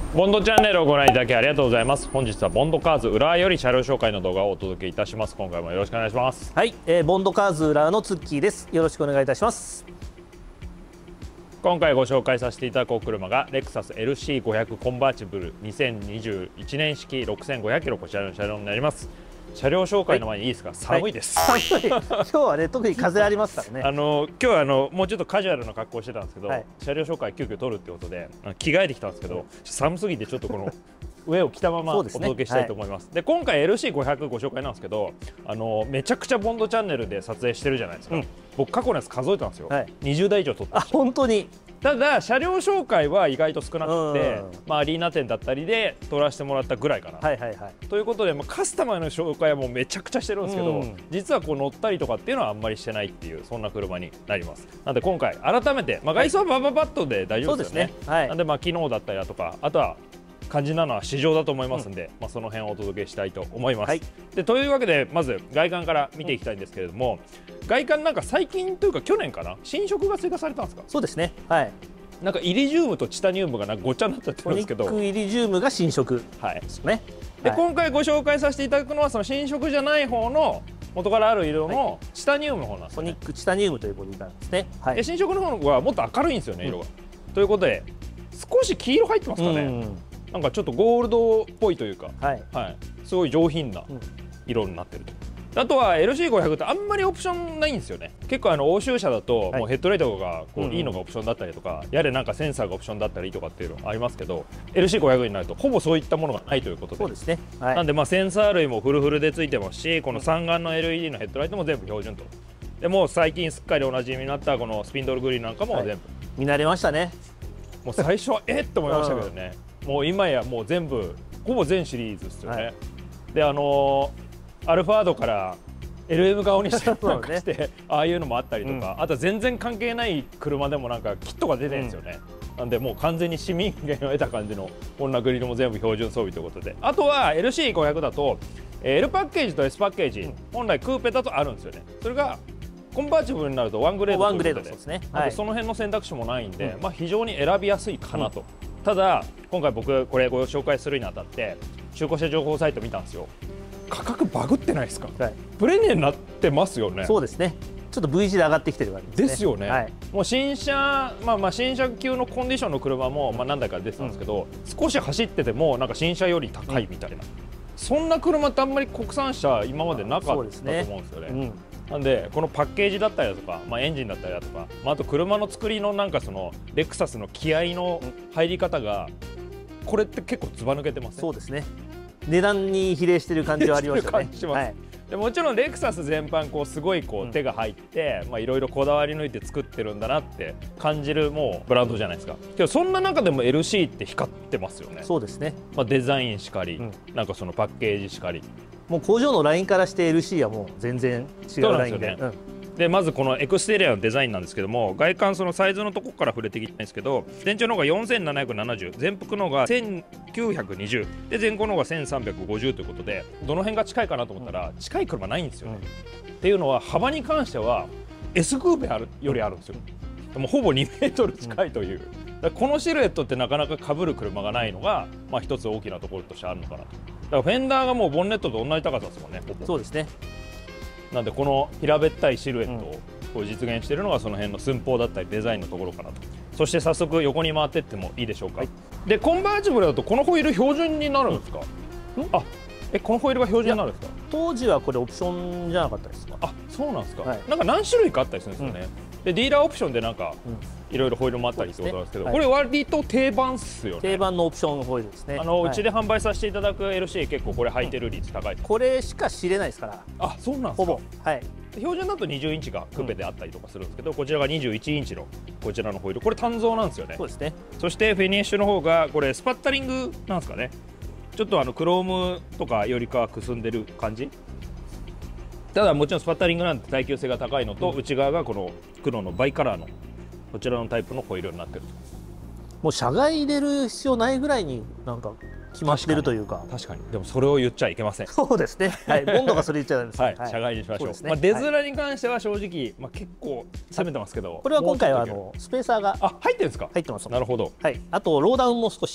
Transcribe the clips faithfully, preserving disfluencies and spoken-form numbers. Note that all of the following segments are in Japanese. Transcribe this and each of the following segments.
ボンドチャンネルをご覧いただきありがとうございます。本日はボンドカーズ浦和より車両紹介の動画をお届けいたします。今回もよろしくお願いします。 はい、えー、ボンドカーズ浦和のツッキーです。よろしくお願いいたします。 今回ご紹介させていただくお車がレクサス エルシーごひゃく コンバーチブルにせんにじゅういちねん式ろくせんごひゃくキロ、こちらの車両になります。車両紹介の前にいいですか、はい、寒いです、 はい、寒い今日はね特に風ありますからね。 あの今日はあのもうちょっとカジュアルな格好をしてたんですけど、はい、車両紹介急遽撮るってことで着替えてきたんですけど、寒すぎてちょっとこの上を着たままお届けしたいと思います。で、今回 エルシーごひゃく ご紹介なんですけど、あのめちゃくちゃボンドチャンネルで撮影してるじゃないですか、うん、僕過去のやつ数えたんですよ、はい、にじゅうだい以上撮ってました。 あ、本当に。 ただ車両紹介は意外と少なくて、まあ、アリーナ店だったりで撮らせてもらったぐらいかな、はいはいはい、ということで、まあ、カスタマーの紹介はもうめちゃくちゃしてるんですけど、実はこう乗ったりとかっていうのはあんまりしてないっていうそんな車になります。なので今回改めて、まあ、外装はバババットで大丈夫ですよね。なんでまあ機能だったりだとか、あとは肝心なのは市場だと思いますんで、うん、まあその辺をお届けしたいと思います。はい、でというわけでまず外観から見ていきたいんですけれども、うん、外観なんか最近というか去年かな、新色が追加されたんですか？ そうですね。はい。 なんかイリジウムとチタニウムがなんかごっちゃになっちゃってるんですけど、 フォニックイリジウムが新色ですね。 で、はい、今回ご紹介させていただくのはその新色じゃない方の元からある色のチタニウムの方なんですね。 フォニックチタニウムというボディなんですね。はい、 で新色の方はもっと明るいんですよね、色が、うん、ということで少し黄色入ってますかね、うん、なんかちょっとゴールドっぽいというか、はいはい、すごい上品な色になってると。あとは エルシーごひゃく ってあんまりオプションないんですよね。結構あの欧州車だともうヘッドライトがこういいのがオプションだったりとか、やれなんかセンサーがオプションだったりとかっていうのありますけど、 エルシーごひゃく になるとほぼそういったものがないということで、そうですね、はい、なんでまあセンサー類もフルフルでついてますし、この三眼の エルイーディー のヘッドライトも全部標準と。でもう最近すっかりおなじみになったこのスピンドルグリーンなんかも全部、はい、 見慣れましたね。 もう最初はえっと思いましたけどね、もう今やもう全部ほぼ全シリーズですよね。はい、であのー、アルファードから エルエム 顔にしてなんかして、ね、ああいうのもあったりとか、うん、あとは全然関係ない車でもなんかキットが出てるんですよね。うん、なんでもう完全に市民権を得た感じのこんなグリルも全部標準装備ということで、あとは エルシーごひゃく だと エル パッケージと エス パッケージ、うん、本来クーペだとあるんですよね。それがコンバーチブルになるとワングレードということで、その辺の選択肢もないんで、うん、まあ非常に選びやすいかなと。うん、ただ今回僕これご紹介するにあたって中古車情報サイト見たんですよ。価格バグってないですか？はい、プレネになってますよね。 そうですね。ちょっと V 字で上がってきてる感じですね。 ですよね。はい、もう新車、まあまあ新車級のコンディションの車もまあ何台か出てたんですけど、うん、少し走っててもなんか新車より高いみたいな、うん、そんな車ってあんまり国産車今までなかったと思うんですよね。うん、なんでこのパッケージだったりだとか、まあ、エンジンだったりだとか、まあ、あと車の作りのなんかそのレクサスの気合の入り方が、これって結構ずば抜けてますね。 そうですね。値段に比例してる感じはありますよね。 はい、でもちろんレクサス全般こうすごいこう手が入っていろいろこだわり抜いて作ってるんだなって感じるもうブランドじゃないですか。けどそんな中でも エルシー って光ってますよね。 そうですね。 まあデザインしかり、うん、なんかそのパッケージしかり、 もう工場のラインからして エルシー はもう全然違うラインで。 でまずこのエクステリアのデザインなんですけども、外観そのサイズのとこから触れていきたいんですけど、全長の方がよんせんななひゃくななじゅう、全幅の方がせんきゅうひゃくにじゅうで、前後の方がせんさんびゃくごじゅうということで、どの辺が近いかなと思ったら、うん、近い車ないんですよね。うん、っていうのは幅に関しては S クーペあるよりあるんですよ。でもほぼにメートル近いという、うん、このシルエットってなかなか被る車がないのが、まあ、一つ大きなところとしてあるのかなと。だからフェンダーがもうボンネットと同じ高さですもんね。 そうですね。 なんでこの平べったいシルエットをこう実現しているのがその辺の寸法だったりデザインのところかなと。そして早速横に回っていってもいいでしょうか。はい、でコンバーチブルだとこのホイール標準になるんですか？うん、あえこのホイールが標準になるんですか？ 当時はこれオプションじゃなかったですか？ あそうなんですか。はい、なんか何種類かあったりするんですよね。うん、でディーラーオプションでなんかいろいろホイールもあったりってことなんですけど、ね、はい、これ割と定番っすよね。 定番のオプションホイールですね。 あの、 はい、 うちで販売させていただく エルシー 結構これ履いてる率高い、うん、 これしか知れないですから。 あそうなんですか。 ほぼはい。 標準だとにじゅうインチがクーペであったりとかするんですけど、うん、こちらがにじゅういちインチのこちらのホイール、これ単造なんですよね。 そうですね。 そしてフィニッシュの方がこれスパッタリングなんですかね。ちょっとあのクロームとかよりかはくすんでる感じ。ただもちろんスパッタリングなんて耐久性が高いのと、うん、内側がこの黒のバイカラーのこちらのタイプのホイールになってると。 もう車外入れる必要ないぐらいになんか決まってるというか。 確かに。でもそれを言っちゃいけません。 そうですね。はい。ボンドがそれ言っちゃうんです。 はい。車外にしましょう。まあ出面に関しては正直まあ結構攻めてますけど。 これは今回はあのスペーサーがあ入ってるんですか。 入ってます。 なるほど。 はい。あとローダウンも少し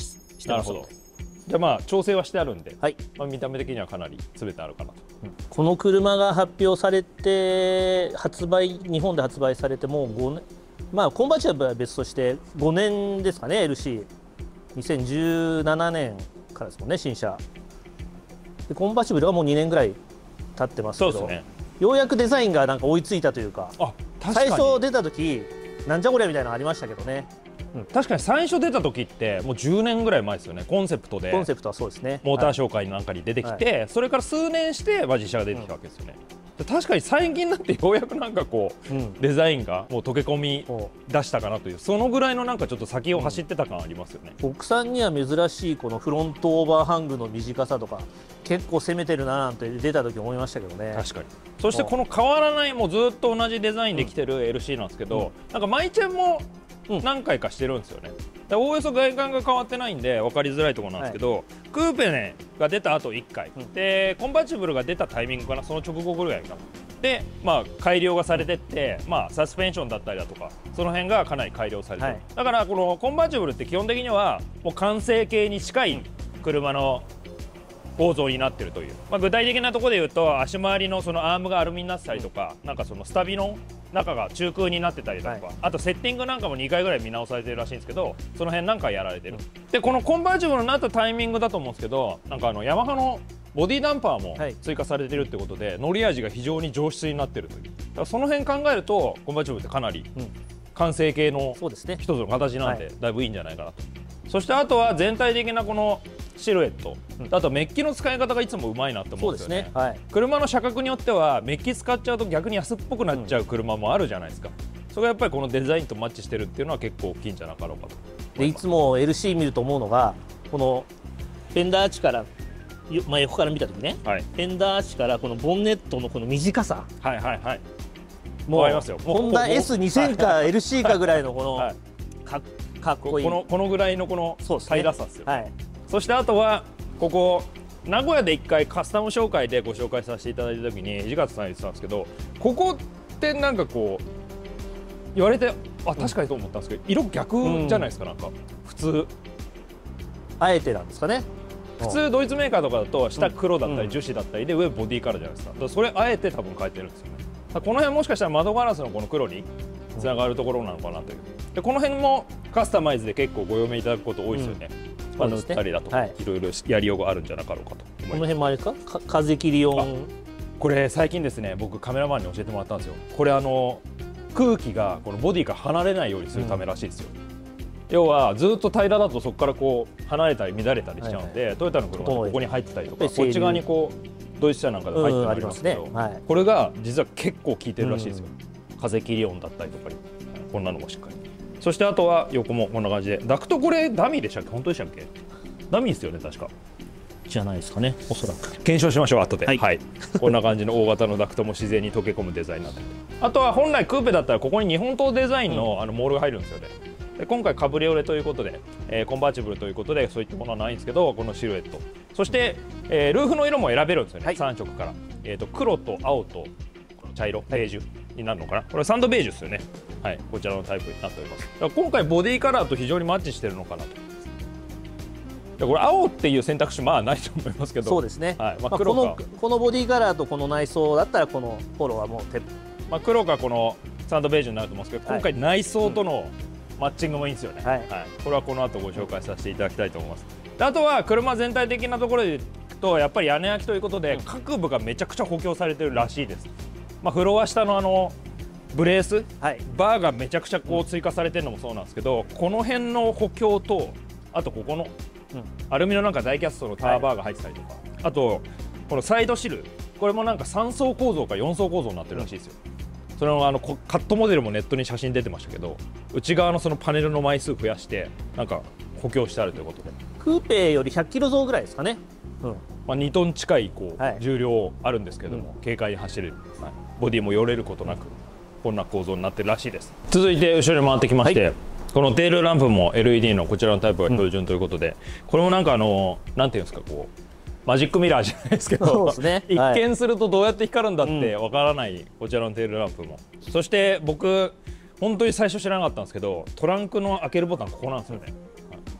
してます。 なるほど。じゃあまあ調整はしてあるんで、 はい、 まあ、見た目的にはかなり全てあるかなと。 この車が発表されて発売日本で発売されてもうごねん、まあコンバーチャブルは別としてごねんですかね。 エルシーにせんじゅうななねんからですもんね、新車で。コンバーチブルはもうにねんぐらい経ってますけど、 そうですね。 ようやくデザインがなんか追いついたというか、 あ、確かに最初出た時なんじゃこりゃみたいなのありましたけどね。 うん、確かに最初出た時ってもうじゅうねんぐらい前ですよね。コンセプトでコンセプトはそうですね。 モーター紹介なんかに出てきて、はい、それから数年して、まあ、自社が出てきたわけですよね。うん、確かに最近になってようやくなんかこう、うん、デザインがもう溶け込み出したかなという、そのぐらいのなんかちょっと先を走ってた感ありますよね。 うん、国産には珍しいこのフロントオーバーハングの短さとか結構攻めてるななんて出た時思いましたけどね。 確かに。そしてこの変わらないもうずっと同じデザインできてる エルシー なんですけど、うん、なんかマイチェンも何回かしてるんですよね。おおよそ外観が変わってないんで分かりづらいところなんですけど、はい、クーペねが出た後いっかい、うん、でコンバーチブルが出たタイミングかな、その直後ぐらいかなで、まあ、改良がされてって、まあ、サスペンションだったりだとかその辺がかなり改良されてる、はい、だからこのコンバーチブルって基本的にはもう完成形に近い車の構造になってるという、まあ、具体的なところで言うと足回りのそのアームがアルミになってたりとか、なんかそのスタビの中が中空になってたりだとか、はい、あとセッティングなんかもにかいぐらい見直されてるらしいんですけど、その辺なんかやられてる、うん、でこのコンバーチブルになったタイミングだと思うんですけど、なんかあのヤマハのボディダンパーも追加されてるってことで、はい、乗り味が非常に上質になってるという、だからその辺考えるとコンバーチブルってかなり完成形の一つの形なんでだいぶいいんじゃないかなと。そしてあとは全体的なこのシルエット、うん、あとメッキの使い方がいつもうまいなって思うんですよね。はい、車の車格によってはメッキ使っちゃうと逆に安っぽくなっちゃう車もあるじゃないですか、うん、それがやっぱりこのデザインとマッチしてるっていうのは結構大きいんじゃなかろうかと。 でいつも エルシー 見ると思うのがこのフェンダーアーチからまあ、横から見た時ね、はい、フェンダーアーチからこのボンネットのこの短さ、 はいはいはい、 もうホンダ エスにせん か エルシー かぐらいのこの、はい、か, かっこいいこのこのぐらいのこの平らさですよ、 はい、 そしてあとはここ名古屋でいっかいカスタム紹介でご紹介させていただいた時に土方さん言ってたんですけど、ここってなんかこう言われてあ確かにと思ったんですけど、色逆じゃないですか、うん、なんか普通あえてなんですかね。 普通ドイツメーカーとかだと下黒だったり樹脂だったりで上ボディカラーじゃないですか。だからそれあえて多分変えてるんですよね。この辺もしかしたら窓ガラスのこの黒につながるところなのかなという。でこの辺もカスタマイズで結構ご用命いただくこと多いですよね。まあ塗ったりだとか、はい、いろいろやりようがあるんじゃなかろうかと思います。 この辺もあれですか、か風切り音。 これ最近ですね、僕カメラマンに教えてもらったんですよ。これあの空気がこのボディから離れないようにするためらしいですよ。うん、要はずっと平らだとそこからこう離れたり乱れたりしちゃうので、はいはい、トヨタの車ってここに入ってたりとかこっち側にこうドイツ車なんかで入ってるのありますけど、はい、これが実は結構効いてるらしいですよ。うん、風切り音だったりとかにこんなのもしっかり。そしてあとは横もこんな感じでダクト、これダミーでしたっけ、本当でしたっけ。ダミーですよね確か。 じゃないですかね、おそらく。 検証しましょう後で。 はい、 はい、こんな感じの大型のダクトも自然に溶け込むデザインになってる。あとは本来クーペだったらここに日本刀デザインの、うん、あのモールが入るんですよね。で今回カブリオレということで、えー、コンバーチブルということでそういったものはないんですけど、このシルエット、そして、えー、ルーフの色も選べるんですよね、はい、さん色から、えー、と黒と青とこの茶色、ベージュになるのかな、これサンドベージュですよね。はい、こちらのタイプになっております。だから今回ボディカラーと非常にマッチしてるのかなと。これ青っていう選択肢まあないと思いますけど、 そうですね、 はい、まあ、 黒か、まあ、このこのボディカラーとこの内装だったらこのフォローはもう手、 まあ、黒かこのサンドベージュになると思うんですけど、今回内装とのマッチングもいいんですよね。はい、はい、これはこの後ご紹介させていただきたいと思います。であとは車全体的なところでいくとやっぱり屋根焼きということで、うん、各部がめちゃくちゃ補強されてるらしいです。まあ、フロア下のあのブレース、はい、バーがめちゃくちゃこう追加されてるのもそうなんですけど、この辺の補強とあとここのうん、アルミのなんかダイキャストのターバーが入ってたりとか、はい、あとこのサイドシル、これもなんかさん層構造かよん層構造になってるらしいですよ。うん、それのあのカットモデルもネットに写真出てましたけど、内側のそのパネルの枚数増やしてなんか補強してあるということで、 クーペよりひゃっキロ増ぐらいですかね。 うん、まあにトン近いこう、はい、重量あるんですけども、うん、軽快に走れる、はい、ボディもよれることなくこんな構造になってるらしいです。続いて後ろに回ってきまして、はい、このテールランプも エルイーディー のこちらのタイプが標準ということで、うん、これもなんかあのなんていうんですか、こうマジックミラーじゃないですけど、そうですね、一見するとどうやって光るんだってわからないこちらのテールランプも、うん、そして僕本当に最初知らなかったんですけど、トランクの開けるボタンここなんですよね。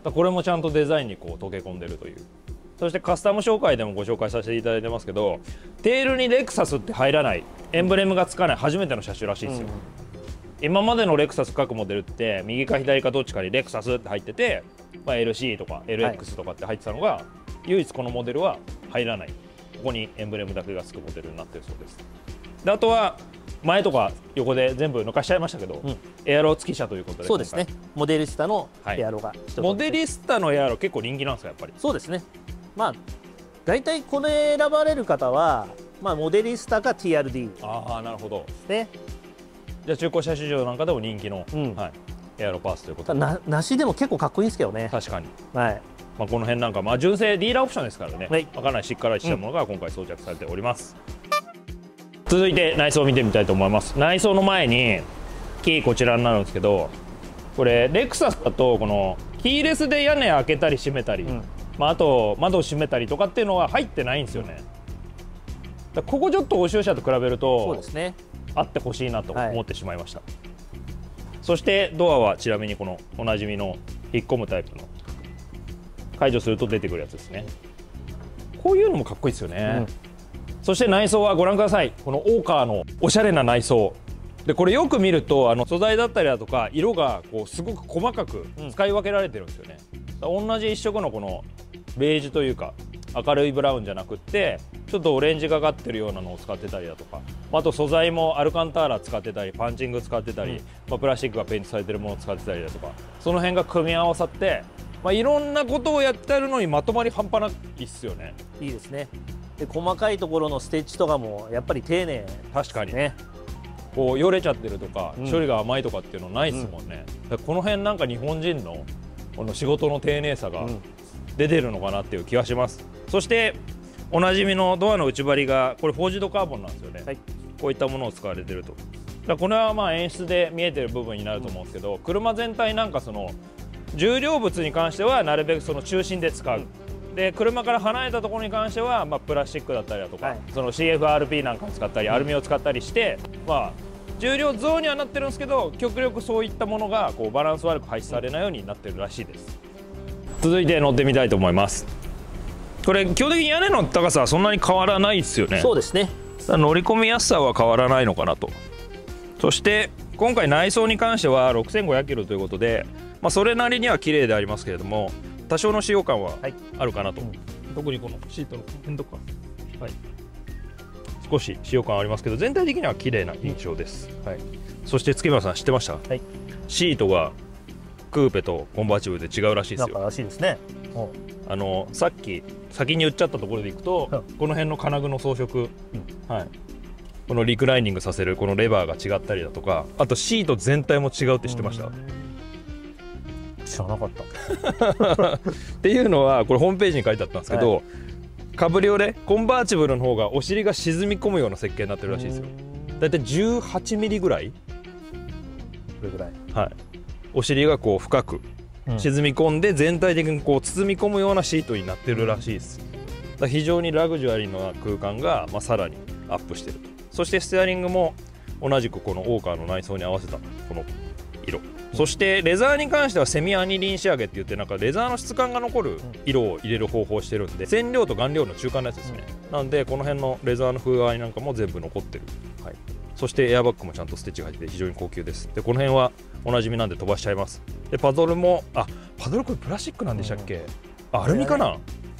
だこれもちゃんとデザインにこう溶け込んでるという。そしてカスタム紹介でもご紹介させていただいてますけど、テールにレクサスって入らない、エンブレムがつかない初めての車種らしいですよ、うん、今までのレクサス各モデルって右か左かどっちかにレクサスって入ってて、まあ、エルシー とか エルエックス とかって入ってたのが、はい、唯一このモデルは入らない、ここにエンブレムだけがつくモデルになってるそうです。であとは前とか横で全部抜かしちゃいましたけど、うん、エアロ付き車ということで、 そうですね、モデリスタのエアロが、はい、 モデリスタのエアロ結構人気なんですか、やっぱり。 そうですね、まあ大体これ選ばれる方は、まあ、モデリスタか ティーアールディー。 ああ、なるほどね。 じゃあ中古車市場なんかでも人気の、うん、はい、エアロパーツということで、 な梨でも結構かっこいいんですけどね。 確かに、 はい、 まあこの辺なんか、まあ、純正ディーラーオプションですからね、はい、かなりしっかりしたものが今回装着されております、うん、続いて内装を見てみたいと思います。内装の前にキーこちらになるんですけど、これレクサスだとこのキーレスで屋根開けたり閉めたり、うん、まあ、あと窓を閉めたりとかっていうのは入ってないんですよね。だここちょっと欧州車と比べるとそうですね、 あってほしいなと思ってしまいました、はい、そしてドアはちなみにこのおなじみの引っ込むタイプの、解除すると出てくるやつですね。こういうのもかっこいいですよね、うん、そして内装はご覧ください。このオーカーのおしゃれな内装で、これよく見るとあの素材だったりだとか色がこうすごく細かく使い分けられてるんですよね、うん、同じ一色のこのベージュというか明るいブラウンじゃなくってちょっとオレンジがかってるようなのを使ってたりだとか、あと素材もアルカンターラ使ってたりパンチング使ってたり、うん、まあ、プラスチックがペイントされてるものを使ってたりだとか、その辺が組み合わさって、まあ、いろんなことをやってるのにまとまり半端ないっすよね。 いいですね。で細かいところのステッチとかもやっぱり丁寧、ね、 確かにね、こうよれちゃってるとか、うん、処理が甘いとかっていうのないですもんね、うん、この辺なんか日本人のこの仕事の丁寧さが出てるのかなっていう気がします、うん、そしておなじみのドアの内張りがこれフォージドカーボンなんですよね、はい、こういったものを使われてると。だこれはまあ演出で見えてる部分になると思うんですけど、うん、車全体なんかその重量物に関してはなるべくその中心で使う、うん、で車から離れたところに関してはまあプラスチックだったりだとか、はい、その シーエフアールピー なんかを使ったり、うん、アルミを使ったりして、まあ重量増にはなってるんですけど、極力そういったものがこうバランス悪く配置されないようになってるらしいです。続いて乗ってみたいと思います。これ基本的に屋根の高さはそんなに変わらないですよね。 そうですね。 乗り込みやすさは変わらないのかなと。そして今回内装に関してはろくせんごひゃくキロということで、まあ、それなりには綺麗でありますけれども、多少の使用感はあるかなと、はい、うん、特にこのシートの辺とか、はい、少し使用感ありますけど全体的には綺麗な印象です、うん、はい、そして月村さん知ってました？はい、シートがクーペとコンバーチブルで違うらしいですよ。 なんからしいですね。 あのさっき先に言っちゃったところでいくと、うん、この辺の金具の装飾、うん、はい、このリクライニングさせるこのレバーが違ったりだとか、あとシート全体も違うって知ってました？ 知らなかったっていうのはこれホームページに書いてあったんですけど、はい、カブリオレコンバーチブルの方がお尻が沈み込むような設計になってるらしいですよ。だいたいじゅうはちミリぐらい、これぐらい、 はい、お尻がこう深く沈み込んで全体的にこう包み込むようなシートになってるらしいです。だから非常にラグジュアリーな空間が、まあ、さらにアップしてると。そしてステアリングも同じくこのオーカーの内装に合わせたこの色、そしてレザーに関してはセミアニリン仕上げって言って、なんかレザーの質感が残る色を入れる方法をしてるんで、染料と顔料の中間のやつですね。なんでこの辺のレザーの風合いなんかも全部残ってる、はい、そしてエアバッグもちゃんとステッチが入ってて非常に高級です。でこの辺はおなじみなんで飛ばしちゃいます。でパドルも、あ、パドルこれプラスチックなんでしたっけ？あ、アルミかな？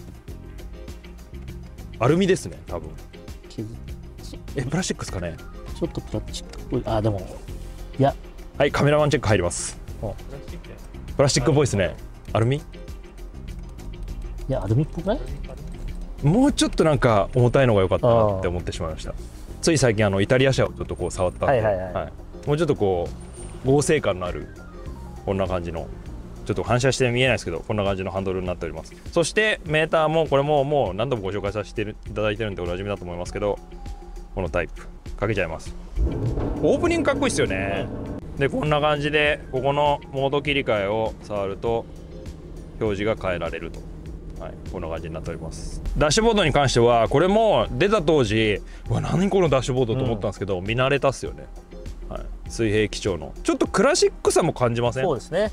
アルミですね多分。え、プラスチックですかね？ ちょっとプラスチックっぽい。あ、でもいや、 はい、カメラマンチェック入ります。プラスチックっぽいですね。アルミ？いや、アルミっぽくない？ もうちょっとなんか重たいのが良かったなって思ってしまいました。つい最近あのイタリア車をちょっとこう触ったんで、もうちょっとこう合成感のあるこんな感じの、ちょっと反射して見えないですけどこんな感じのハンドルになっております。そしてメーターもこれももう何度もご紹介させていただいてるんでおなじみだと思いますけど、このタイプかけちゃいます。オープニングかっこいいですよね。でこんな感じでここのモード切り替えを触ると表示が変えられると、はい、こんな感じになっております。ダッシュボードに関してはこれも出た当時、うわ何このダッシュボードと思ったんですけど、うん、見慣れたっすよね、はい、水平基調のちょっとクラシックさも感じません？ そうですね。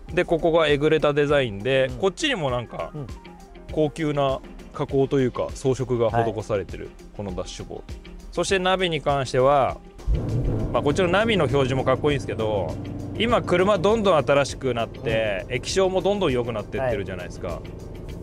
でここがえぐれたデザインで、 うん、 こっちにもなんかうん、 高級な加工というか装飾が施されてる、はい、このダッシュボード。そしてナビに関しては、まあ、こっちのナビの表示もかっこいいんですけど、今車どんどん新しくなって、うん、液晶もどんどん良くなってってるじゃないですか、はい、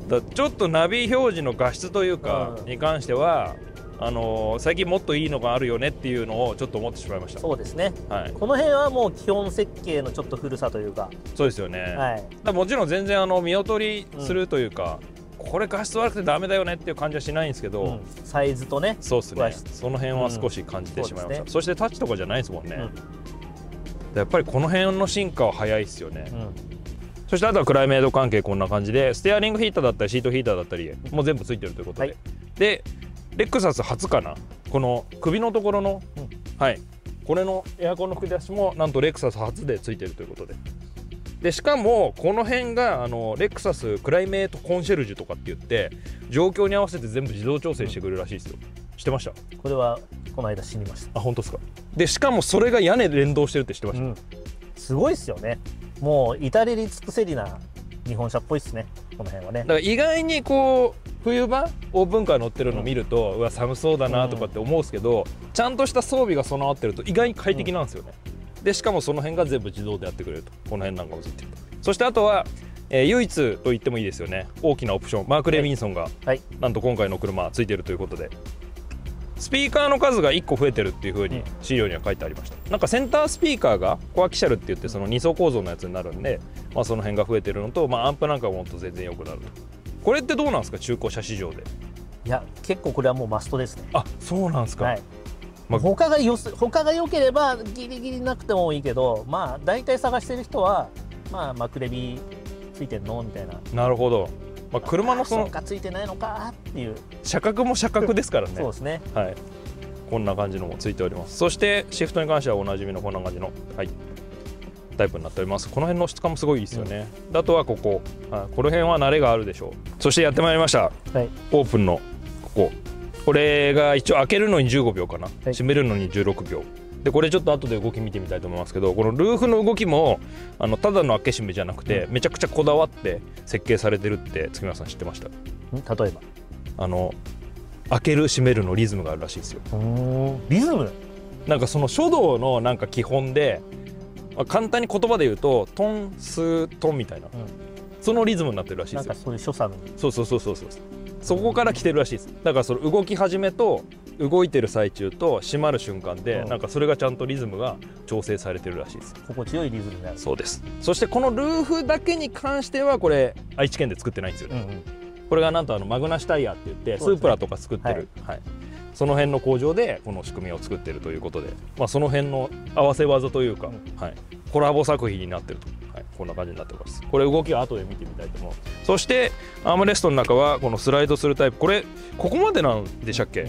だちょっとナビ表示の画質というかに関しては、あのー、最近もっといいのがあるよねっていうのをちょっと思ってしまいました。 そうですね、はい、この辺はもう基本設計のちょっと古さというか。 そうですよね、はい、だもちろん全然あの見劣りするというか、うん、これ画質悪くてダメだよねっていう感じはしないんですけど、うん、 サイズとね、 そうですね、その辺は少し感じてしまいました、うん そ, ね、そしてタッチとかじゃないですもんね、うん、やっぱりこの辺の進化は早いですよね、うん、そしてあとはクライメード関係こんな感じで、ステアリングヒーターだったりシートヒーターだったりもう全部ついてるということで、はい、でレクサス初かな、この首のところの、うん、はいこれのエアコンの吹き出しもなんとレクサス初でついてるということで、でしかもこの辺があのレクサスクライメートコンシェルジュとかって言って状況に合わせて全部自動調整してくれるらしいですよ。知ってました？ これはこの間知りました。 あ、本当ですか？でしかもそれが屋根連動してるって知ってました？うん、 すごいですよね。もう至れり尽くせりな日本車っぽいですね、この辺はね。 だから意外にこう冬場オープンカー乗ってるの見ると、うん、うわ寒そうだなとかって思うんですけど、うん、ちゃんとした装備が備わってると意外に快適なんですよね、うん、でしかもその辺が全部自動でやってくれると、この辺なんかもついてる。そしてあとは、えー、唯一と言ってもいいですよね、大きなオプションマーク・レビンソンが、はいはい、なんと今回の車ついてるということで、スピーカーの数がいっこ増えてるっていう風に資料には書いてありました。なんかセンタースピーカーがコアキシャルって言ってそのに層構造のやつになるんで、まあ、その辺が増えてるのと、まあ、アンプなんかももっと全然良くなると。これってどうなんですか、中古車市場で？ いや結構これはもうマストですね。 あ、そうなんですか、はい、 まあ、他がよす他が良ければギリギリなくてもいいけど、まあ大体探してる人はまあマクレビついてんのみたいな。 なるほど、まあ、車のそのそうかついてないのかっていう、 車格も車格ですからねそうですね、 はい、こんな感じのもついております。そしてシフトに関してはおなじみのこんな感じの、はい、タイプになっております。この辺の質感もすごいですよね、うん、あとはここ、はい、この辺は慣れがあるでしょう。そしてやってまいりました、はい、オープンのここ、これが一応開けるのにじゅうごびょうかな、はい、閉めるのにじゅうろくびょうで、これちょっと後で動き見てみたいと思いますけど、このルーフの動きもあのただの開け閉めじゃなくて、うん、めちゃくちゃこだわって設計されてるって月村さん知ってました？ 例えばあの開ける閉めるのリズムがあるらしいですよ。 リズムなんかその書道のなんか基本で、まあ、簡単に言葉で言うとトンストンみたいな、うん、そのリズムになってるらしいですよ。 なんかそういう所作の、 そうそうそうそうそう、そこから来てるらしいです。だからその動き始めと動いてる最中と閉まる瞬間で、うん、なんかそれがちゃんとリズムが調整されてるらしいです。 心地よいリズムになる。 そうです。そしてこのルーフだけに関してはこれ愛知県で作ってないんですよね、うんうん、これがなんとあのマグナシタイヤって言って、ね、スープラとか作ってる、はいはい、その辺の工場でこの仕組みを作ってるということで、まあ、その辺の合わせ技というか、うん、はい、コラボ作品になってると、はい、こんな感じになってます。これ動きは後で見てみたいと思う。そしてアームレストの中はこのスライドするタイプ、これここまでなんでしたっけ？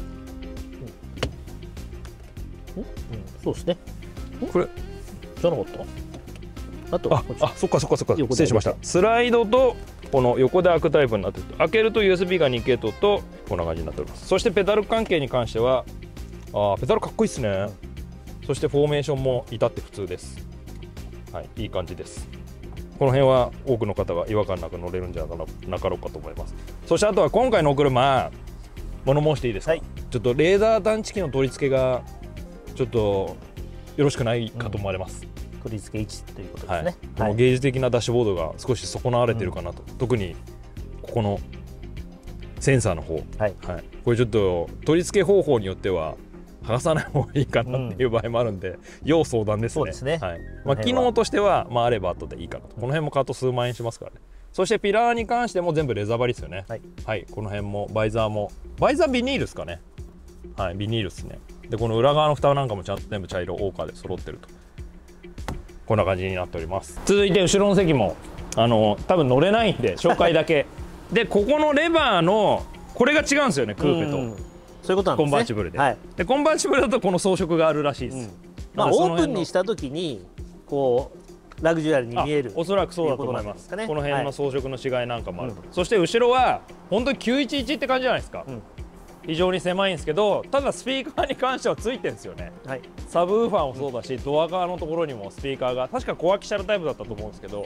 うん、そうですね。 これじゃなかった？あとああ、そっかそっかそっか、失礼しました。スライドとこの横で開くタイプになってる。開けると ユーエスビー がに系統とこんな感じになっております。そしてペダル関係に関しては、あ、ペダルかっこいいですね。そしてフォーメーションも至って普通です。はい、いい感じです。この辺は多くの方が違和感なく乗れるんじゃなかろうかと思います。そしてあとは今回のお車、物申していいですか？はい、ちょっとレーダー探知機の取り付けがちょっとよろしくないかと思われます。 うん、取り付け位置ということですね。はい、 この芸術的なダッシュボードが少し損なわれてるかなと、うん、特にここのセンサーの方、はいはい、これちょっと取り付け方法によっては剥がさない方がいいかなっていう場合もあるんで、うん、要相談ですね。そうですね。はい、まあ、機能としては、まあ、あれば後でいいかなと。この辺もカート数万円しますからね。そしてピラーに関しても全部レザー張りですよね。はい、はい、この辺もバイザーもバイザービニールですかね。はい、ビニールですね。でこの裏側の蓋なんかもちゃんと全部茶色オーカーで揃ってると、こんな感じになっております。続いて後ろの席もあの多分乗れないんで紹介だけで、ここのレバーのこれが違うんですよね、クーペと。そういうことなんですね。コンバーチブルで、はい、でコンバーチブルだとこの装飾があるらしいです、うん、 まあ、オープンにした時にこうラグジュアリーに見える、 おそらくそうだと思います。この辺の装飾の違いなんかもあると、はい、そして後ろは本当にきゅういちいちって感じじゃないですか、うん、非常に狭いんですけど、ただスピーカーに関してはついてるんですよね、はい、サブウーファーもそうだし、ドア側のところにもスピーカーが確かコアキシャルタイプだったと思うんですけど、そ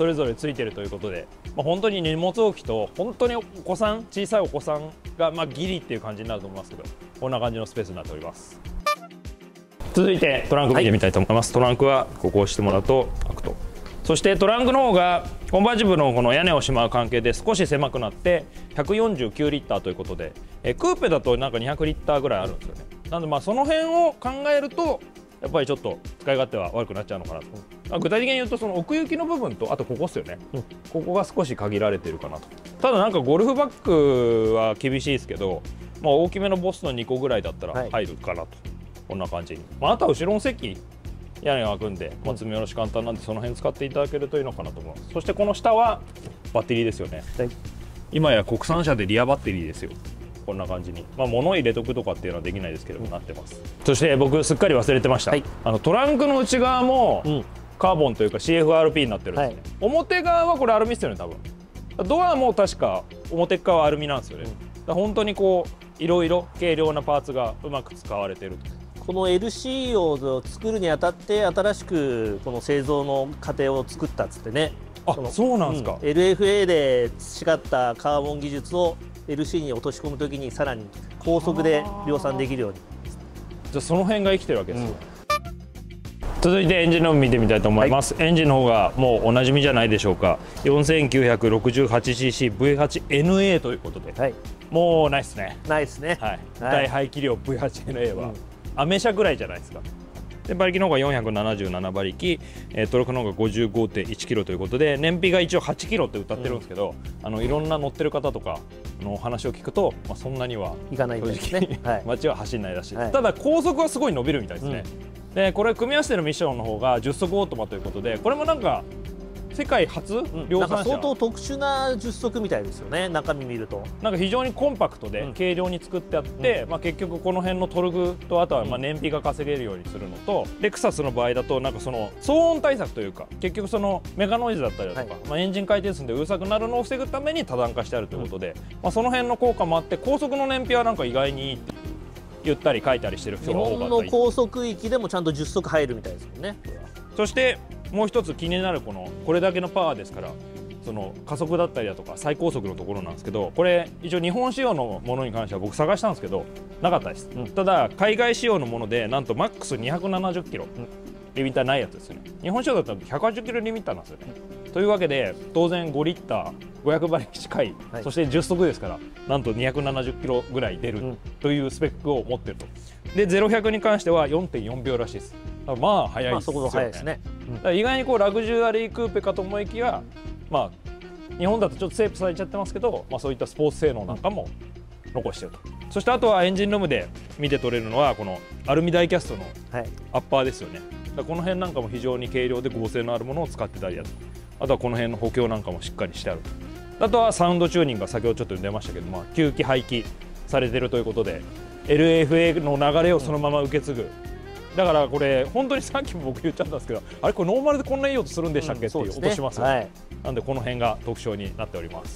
それぞれついてるということで、まあ、本当に荷物置きと本当にお子さん小さいお子さんがまあギリっていう感じになると思いますけど、こんな感じのスペースになっております。続いてトランク見てみたいと思います、はい、トランクはここを押してもらうと開くと。そしてトランクの方がコンバーチブルのこの屋根をしまう関係で少し狭くなってひゃくよんじゅうきゅうリッターということで、えクーペだとなんかにひゃくリッターぐらいあるんですよね。なのでまあその辺を考えるとやっぱりちょっと使い勝手は悪くなっちゃうのかなと。まあ、具体的に言うとその奥行きの部分とあとここっすよね、うん、ここが少し限られているかなと。ただなんかゴルフバッグは厳しいですけど、まあ、大きめのボスのにこぐらいだったら入るかなと、はい、こんな感じに、まあ、あとは後ろの席屋根が開くんで、まあ、積み下ろし簡単なんでその辺使っていただけるといいのかなと思います。そしてこの下はバッテリーですよね、はい、今や国産車でリアバッテリーですよ。こんな感じに、まあ、物入れとくとかっていうのはできないですけども、うん、なってます。そして僕すっかり忘れてました、はい、あのトランクの内側もカーボンというか シーエフアールピー になってるんですね、はい、表側はこれアルミですよね多分。ドアも確か表側はアルミなんですよね、うん、だから本当にこういろいろ軽量なパーツがうまく使われていると。 この エルシー を作るにあたって新しくこの製造の過程を作ったっつってね。 あ、そうなんですか、 うん、エルエフエー で培ったカーボン技術を エルシー に落とし込むときにさらに高速で量産できるように。 じゃあその辺が生きてるわけですよ、うん、続いてエンジンの方見てみたいと思います、はい、エンジンの方がもうおなじみじゃないでしょうか。 よんせんきゅうひゃくろくじゅうはちシーシーブイはちエヌエー ということで、はい、もうないっすね。 ないっすね、 はい、大排気量 ブイはちエヌエー は、うん、アメ車ぐらいじゃないですか。で馬力の方がよんひゃくななじゅうなな馬力、えー、トルクの方が ごじゅうごてんいちキロということで、燃費が一応はちキロって歌ってるんですけど、うん、あのいろんな乗ってる方とかの話を聞くと、まあ、そんなにはいかないんですね、はい、 街は走んないらしい、 はい、 ただ高速はすごい伸びるみたいですね、うん、でこれ組み合わせてるミッションの方がじゅっ速オートマということで、これもなんか世界初、うん、量産車、 なんか相当特殊なじゅっ速みたいですよね。中身見るとなんか非常にコンパクトで軽量に作ってあって、うん、まあ、結局この辺のトルクとあとはまあ燃費が稼げるようにするのと、レクサスの場合だとなんかその騒音対策というか、結局そのメガノイズだったりだとか、はい、まあエンジン回転数でうるさくなるのを防ぐために多段化してあるということで、うん、まあその辺の効果もあって高速の燃費はなんか意外にいいって言ったり書いたりしてる人が多かったり、 日本の高速域でもちゃんとじゅっ速入るみたいですもんね。 そしてもう一つ気になるこのこれだけのパワーですから、その加速だったりだとか最高速のところなんですけど、これ一応日本仕様のものに関しては僕探したんですけどなかったです、うん、ただ海外仕様のものでなんとマックスにひゃくななじゅっキロ、うん、リミッターないやつですよね。日本仕様だったらひゃくはちじゅっキロリミッターなんですよね、うん、というわけで当然ごリッターごひゃく馬力近い、はい、そしてじゅっ速ですからなんとにひゃくななじゅっキロぐらい出るというスペックを持ってると。でゼロひゃくに関しては よんてんよんびょうらしいです。まあ速いですよね。まあ、速いですね、うん、だから意外にこうラグジュアリークーペかと思いきや、まあ日本だとちょっとセーブされちゃってますけど、まあ、そういったスポーツ性能なんかも残してると。そしてあとはエンジンルームで見て取れるのはこのアルミダイキャストのアッパーですよね、はい、だからこの辺なんかも非常に軽量で剛性のあるものを使ってたりだとか、あとはこの辺の補強なんかもしっかりしてあると。あとはサウンドチューニングが先ほどちょっと出ましたけど、まあ、吸気排気されてるということで エルエフエー の流れをそのまま受け継ぐ、だからこれ本当にさっきも僕言っちゃったんですけど、あれこれノーマルでこんないい音するんでしたっけ、うん、っていう音しますよ、はい、なんでこの辺が特徴になっております。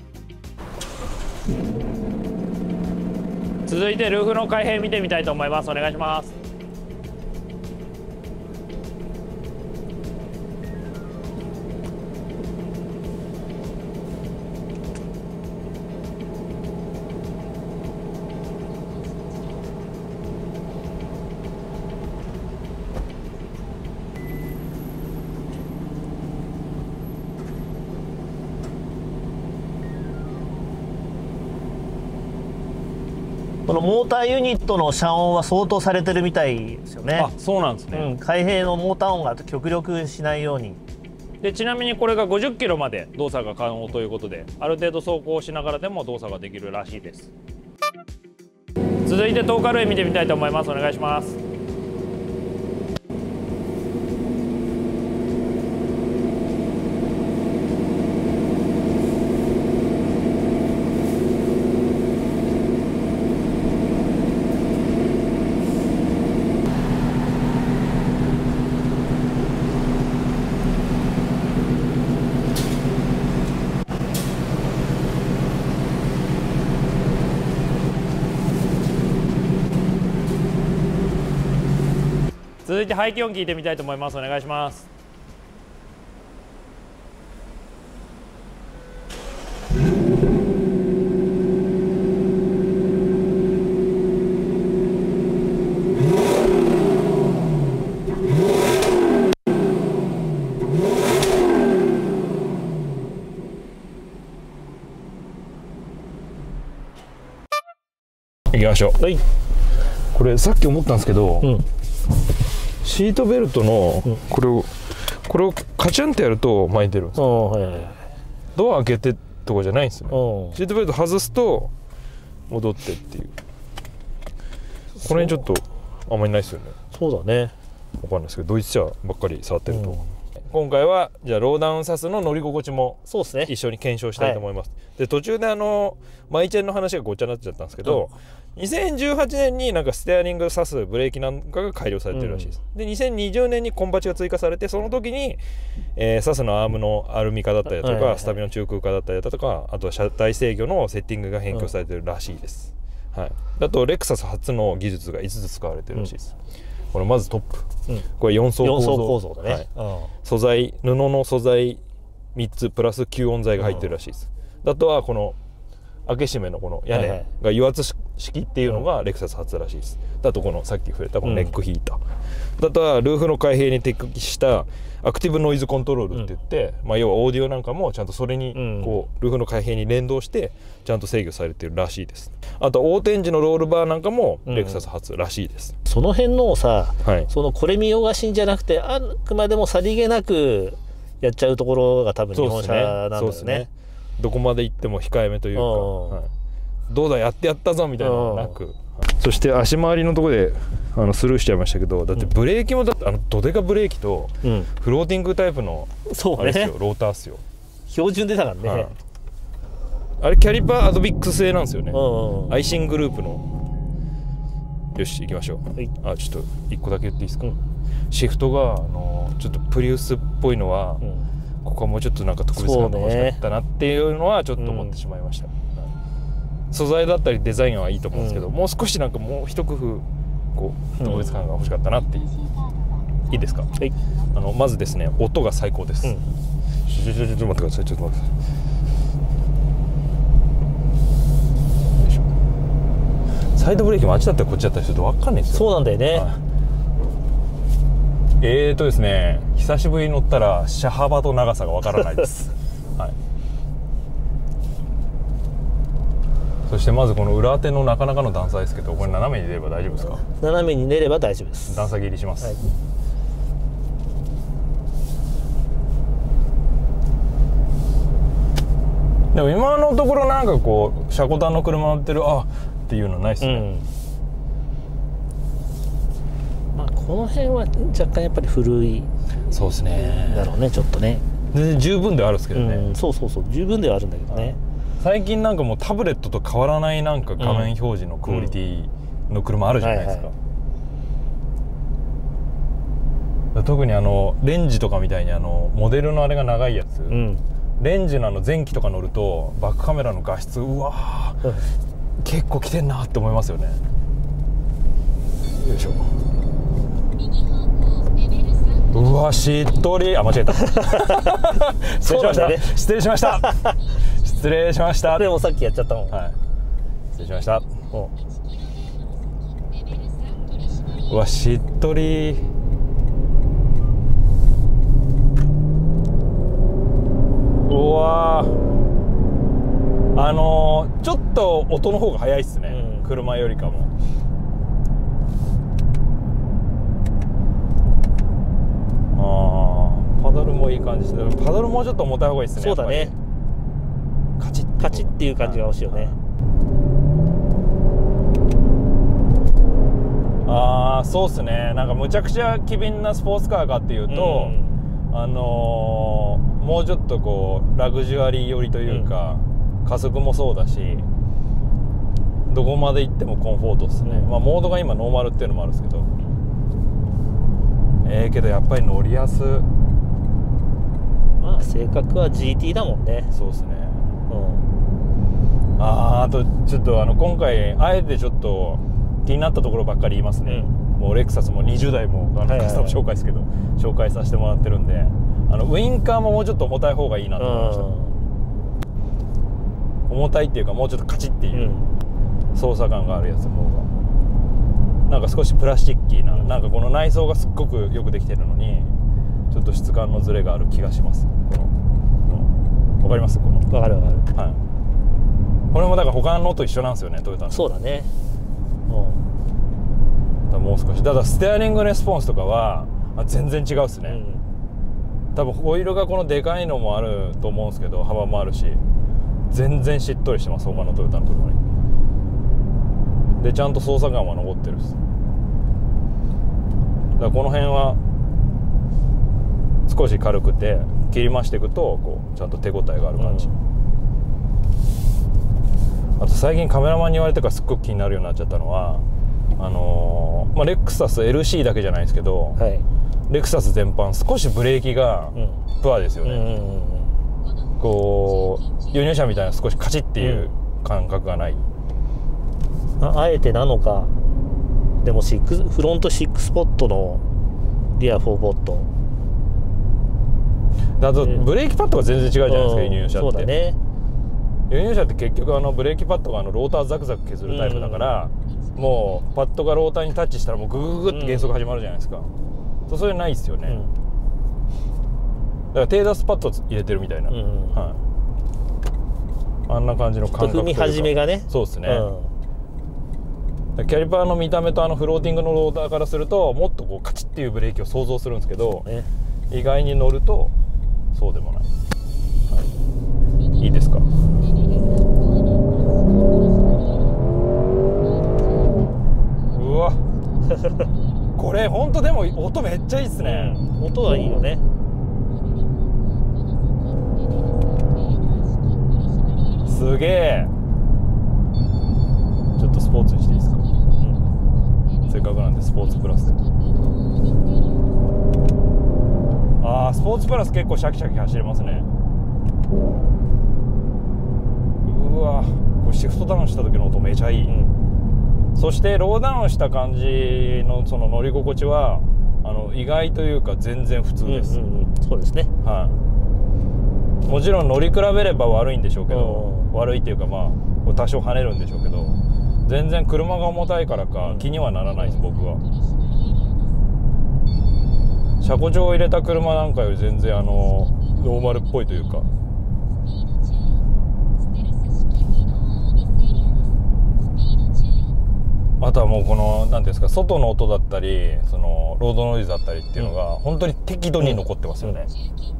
続いてルーフの開閉見てみたいと思います。お願いします。 このモーターユニットの遮音は相当されてるみたいですよね。 あ、そうなんですね、 うん、開閉のモーター音が極力しないように。 でちなみにこれがごじゅっキロまで動作が可能ということで、ある程度走行しながらでも動作ができるらしいです。続いてトーカルエ見てみたいと思います。お願いします。続いて排気音聞いてみたいと思います。お願いします。 行きましょう。 はい。 これさっき思ったんですけど、 うん、 シートベルトのこれをこれをカチャンってやると前に出るんですよ。 はいはいはい、 ドア開けてとかじゃないんですよね。シートベルト外すと戻ってっていう。この辺ちょっとあんまりないですよね。 そうだね。 わかんないですけどドイツ車ばっかり触ってると、 うん、 今回はじゃあローダウンサスの乗り心地もそうですね、 一緒に検証したいと思います。はい、で途中であのマイチェンの話がごっちゃになっちゃったんですけど、うん、にせんじゅうはちねんになんかステアリングサスブレーキなんかが改良されてるらしいです。うん、でにせんにじゅうねんにコンバチが追加されて、その時に、えー、サスのアームのアルミ化だったりだとか、はいはいはい、スタビの中空化だったりだとか、あとは車体制御のセッティングが変更されてるらしいです。うん、はい、だとレクサス初の技術がいつつ使われてるらしいです。うん、これまずトップ、うん、これよん層構造、よん層構造だね。はい、うん、素材布の素材みっつプラス吸音材が入ってるらしいです。うん、あとはこの開け閉めのこの屋根が油圧式っていうのがレクサス初らしいです。あとこのさっき触れたこのネックヒーター、あとはルーフの開閉に適したアクティブノイズコントロールって言って、うん、まあ要はオーディオなんかもちゃんとそれにこうルーフの開閉に連動してちゃんと制御されてるらしいです。あと横転時のロールバーなんかもレクサス初らしいです。 うん、その辺のさ、はい、そのこれ見よがしんじゃなくてあくまでもさりげなくやっちゃうところが多分日本車なんだよね。そうですね。どこまで行っても控えめというか、はい、どうだやってやったぞみたいなのなく、はい、そして足回りのところであのスルーしちゃいましたけど、だってブレーキもだってあのドデカブレーキとフローティングタイプのあれですよ、うん、ローターっすよ。 標準でだからね。はい、 あれキャリパーアドビックス製なんですよね。アイシングループの。よし行きましょう。はい、あちょっといっこだけ言っていいですか。うん、シフトがあのちょっとプリウスっぽいのは、うん、ここはもうちょっとなんか特別感が欲しかったなっていうのはちょっと思ってしまいました。うん、素材だったりデザインはいいと思うんですけど、うん、もう少しなんかもう一工夫こう特別感が欲しかったなっていう、うん、いいですか。はい、あのまずですね音が最高です。うん、ちょちょちょちょ待ってくださいちょっと待ってください。サイドブレーキもあっちだったらこっちだったりすると分かんないですよ。 そうなんだよね。はい、 えーとですね久しぶりに乗ったら車幅と長さが分からないです。はい、そしてまずこの裏当てのなかなかの段差ですけど、これ斜めに出れば大丈夫ですか。 斜めに出れば大丈夫です。 段差切りします。はい、でも今のところなんかこう車庫端の車乗ってるあっていうのないですね。うん、 まあこの辺は若干やっぱり古いそうですねだろうね、ちょっとね。 全然十分ではあるんですけどね。 うん、そうそうそう十分ではあるんだけどね。 最近なんかもうタブレットと変わらないなんか画面表示のクオリティの車あるじゃないですか。特にあのレンジとかみたいにあのモデルのあれが長いやつ、うん、レンジのあの前期とか乗るとバックカメラの画質うわー、うん、結構来てんなって思いますよね。よいしょ。うわしっとりあ間違えた。失礼しました、ね、失礼しました失礼しました。 でもさっきやっちゃったもん。 はい、失礼しました。うわしっとり。うわあのー、ちょっと音の方が早いっすね、うん、車よりかも。あーパドルもいい感じで、パドルもうちょっと重たい方がいいっすね。 そうだね。カチッカチッっていう感じが欲しいよね。 ああそうっすね。なんかむちゃくちゃ機敏なスポーツカーかっていうと、うん、あのーもうちょっとこうラグジュアリー寄りというか、うん、加速もそうだしどこまで行ってもコンフォートですね。まあモードが今ノーマルっていうのもあるんですけど、ええー、けどやっぱり乗りやす。 まあ性格は ジーティー だもんね。 そうですね。うん、あああとちょっとあの今回あえてちょっと気になったところばっかり言いますね。うん、もうレクサスもにじゅうだいもあのカスタム紹介ですけど、紹介させてもらってるんで。あのウインカーももうちょっと重たい方がいいなと思いました。重たいっていうかもうちょっとカチッっていう操作感があるやつの方がなんか少しプラスチッキーな、うん、なんかこの内装がすっごくよくできてるのにちょっと質感のズレがある気がします。このわかります？このわかるわかる。 はい。これもだから他のと一緒なんですよね、トヨタの。 そうだね。 だもう少し。だからステアリングレスポンスとかは全然違うっすね、うん、多分ホイールがこのでかいのもあると思うんですけど、幅もあるし全然しっとりしてます、他のトヨタの車に。でちゃんと操作感は残ってるっす。だからこの辺は少し軽くて切り増していくとこうちゃんと手応えがある感じ、うん、あと最近カメラマンに言われてからすっごく気になるようになっちゃったのは、あのーまあ、レクサス エルシー だけじゃないですけど、はい、レクサス全般少しブレーキがプアですよね、うんうんうんうん、こう輸入車みたいな少しカチッっていう感覚がない、 うん、あ, あえてなのか。でもシックスフロントシックスポットのリアフォーポットあとブレーキパッドが全然違うじゃないですか、輸入車って。 そうだね、 輸入車って結局あのブレーキパッドがあのローターザクザク削るタイプだから、うん、もうパッドがローターにタッチしたらもうググググって減速始まるじゃないですか、うん、それないですよね、うん、だから手出すパッド入れてるみたいな、うん、はい、あんな感じの感覚というか、 踏み始めがね、 そうですね、うん、キャリパーの見た目とあのフローティングのローターからするともっとこうカチッっていうブレーキを想像するんですけど、ね、意外に乗るとそうでもない、はい、いいですか。うわこれ本当でも音めっちゃいいっすね、 うん、音はいいよね。 すげえ。ちょっとスポーツにしていいですか、うん、せっかくなんでスポーツプラスで。ああスポーツプラス結構シャキシャキ走れますね。うわこれシフトダウンした時の音めちゃいい、うん、そしてローダウンした感じのその乗り心地はあの意外というか全然普通です、うんうんうん、 そうですね、 はい、もちろん乗り比べれば悪いんでしょうけど、悪いっていうかまあ多少跳ねるんでしょうけど全然車が重たいからか気にはならないです、僕は。車庫上を入れた車なんかより全然あのノーマルっぽいというか。あとはもうこの何ていうんですか、外の音だったりそのロードノイズだったりっていうのが本当に適度に残ってますよね、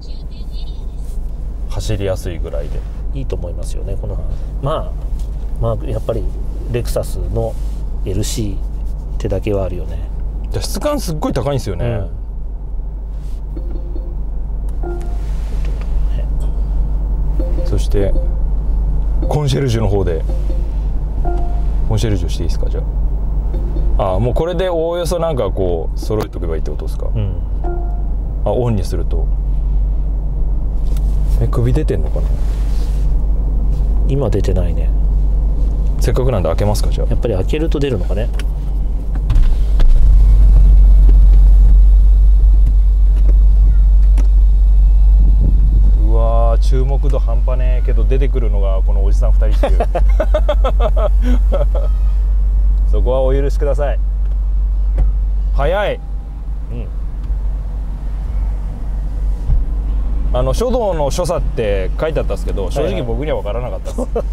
うん、走りやすいぐらいでいいと思いますよね。このまあまあやっぱりレクサスの エルシー ってだけはあるよね。 じゃ質感すっごい高いんですよね、うんそしてコンシェルジュの方でコンシェルジュしていいですか。じゃああもうこれでおおよそなんかこう揃えておけばいいってことですか、うん、あオンにするとえ首出てんのかな。 今出てないね。 せっかくなんで開けますか。じゃあやっぱり開けると出るのかね。 うわー注目度半端ねえけど出てくるのがこのおじさんふたりっていうそこはお許しください。早い、うん、あの書道の所作って書いてあったんですけど正直僕には分からなかったです、はいはい、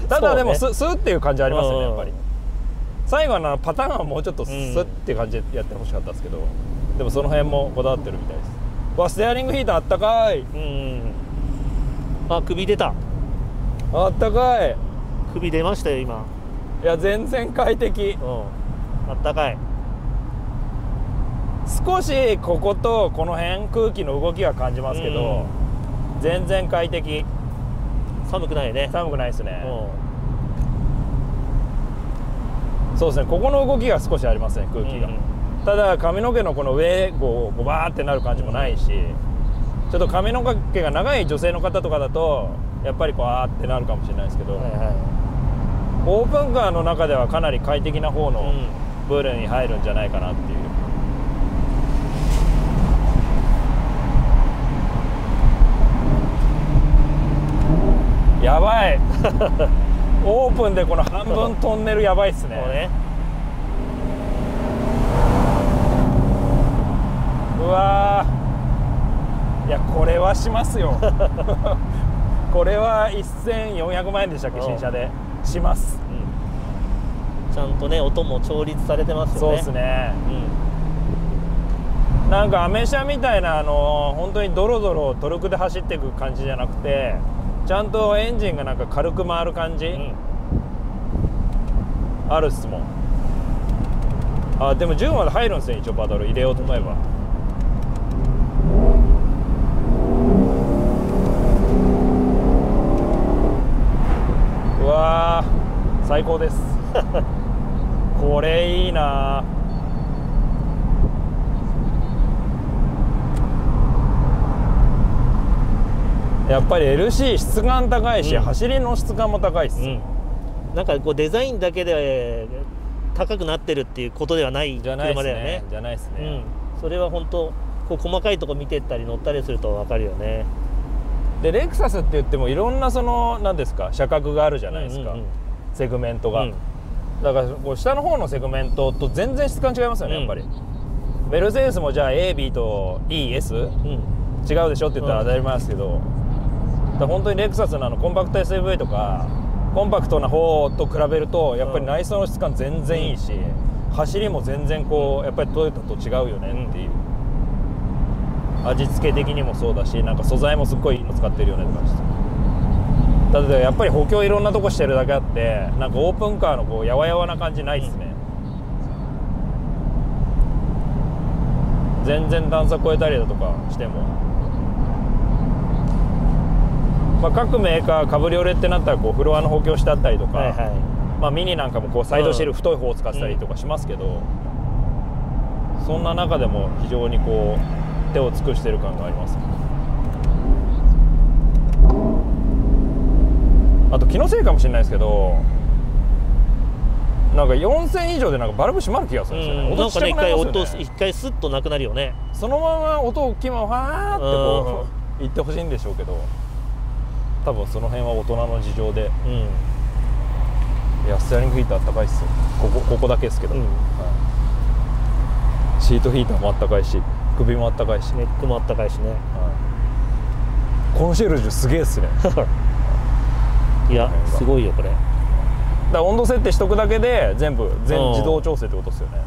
ただでもスッ、ね、っていう感じありますよねやっぱり。最後のパターンはもうちょっとスッっていう感じでやってほしかったんですけど、でもその辺もこだわってるみたいです。わステアリングヒーターあったかい。うんあ首出た。 あったかい。 首出ましたよ今。 いや全然快適、 うん、あったかい。 少しこことこの辺空気の動きが感じますけど、うん、全然快適。 寒くないね。 寒くないですね、うん、そうですねここの動きが少しありますね空気が、うん、ただ髪の毛のこの上こうバーってなる感じもないし、ちょっと髪の毛が長い女性の方とかだとやっぱりこうあーってなるかもしれないですけど、はいはい、オープンカーの中ではかなり快適な方の部類に入るんじゃないかなっていう、うん、やばいオープンでこの半分トンネルやばいっすね。そうね。うわーいやこれはしますよこれはせんよんひゃくまんえんでしたっけ新車でします、うん、 ちゃんとね音も調律されてますよね。 そうですね、うん、なんかアメ車みたいなあの本当にドロドロトルクで走っていく感じじゃなくて、ちゃんとエンジンがなんか軽く回る感じ、うん、あるっすもん。あでもじゅうまで入るんですね、一応パドル入れようと思えば。うわー最高ですこれいいな。やっぱり エルシー 質感高いし、うん、走りの質感も高いっす、うん、 なんかこうデザインだけで高くなってるっていうことではない車だよね。 じゃないですね、うん、 それは本当こう細かいとこ見てったり乗ったりすると分かるよね。 でレクサスって言ってもいろんなその何ですか車格があるじゃないですか、うんうんうん、セグメントが、うん、だからこう下の方のセグメントと全然質感違いますよね、うん、やっぱり。メルセデスもじゃあ エービー と イーエス、うん、違うでしょって言ったら当たり前ですけど、うん、だから本当にレクサスのあのコンパクト エスユーブイ とかコンパクトな方と比べるとやっぱり内装の質感全然いいし、うん、走りも全然こうやっぱりトヨタと違うよねっていう、うん、味付け的にもそうだし、なんか素材もすっごいいいの使ってるよねって感じです。だってやっぱり補強いろんなとこしてるだけあって、なんかオープンカーのこうやわやわな感じないっすね、うん、全然段差超えたりだとかしても、まあ、各メーカーカブリオレってなったらこうフロアの補強してあったりとか、はいはい、まあ、ミニなんかもこうサイドシール太い方を使ってたりとかしますけど、うん、そんな中でも非常にこう手を尽くしてる感があります。あと気のせいかもしれないですけど、なんかよんせん以上でなんかバルブ閉まる気がするんですよね、うん、音ちっちゃくなりますよね。 なんかね一回音一回スッとなくなるよね。 そのまま音大きいままわーってこう言ってほしいんでしょうけど、多分その辺は大人の事情で、うん、いやステアリングヒーターあったかいっすよ、ここここだけですけど、うん、はい、シートヒーターもあったかいし首もあったかいしネックもあったかいしね、はい、 コンシェルジュすげえっすねいやすごいよこれ。だから温度設定しとくだけで全部全自動調整ってことですよね。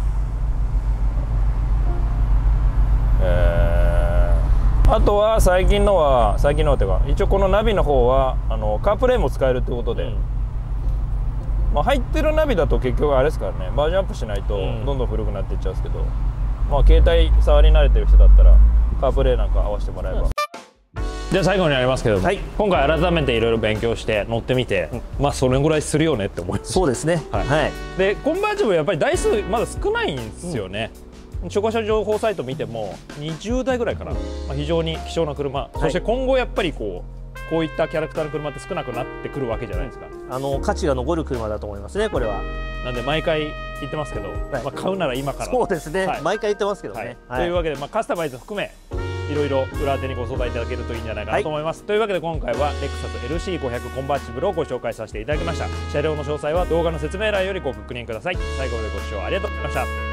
えー、あとは最近のは最近のはっていうか一応このナビの方はあのカープレイも使えるってことで、うん、まあ入ってるナビだと結局あれですからね、バージョンアップしないとどんどん古くなっていっちゃうんですけど、うん、まあ携帯触り慣れてる人だったらカープレイなんか合わせてもらえば、うん、じゃあ最後になりますけど、はい、今回改めていろいろ勉強して乗ってみて、うん、まあそれぐらいするよねって思います。 そうですね、 はい、はい、でコンバーチブルやっぱり台数まだ少ないんですよね、うん、初夏車情報サイト見てもにじゅうだいぐらいかな、まあ、非常に希少な車、はい、そして今後やっぱりこうこういったキャラクターの車って少なくなってくるわけじゃないですか。 あの価値が残る車だと思いますねこれは。 なんで毎回言ってますけど、はい、まあ買うなら今から。 そうですね、はい、毎回言ってますけどね、 はい、というわけで、まあ、カスタマイズ含めいろいろ裏当てにご相談いただけるといいんじゃないかなと思います、はい、というわけで今回はレクサス エルシーごひゃく コンバーチブルをご紹介させていただきました。車両の詳細は動画の説明欄よりご確認ください。最後までご視聴ありがとうございました。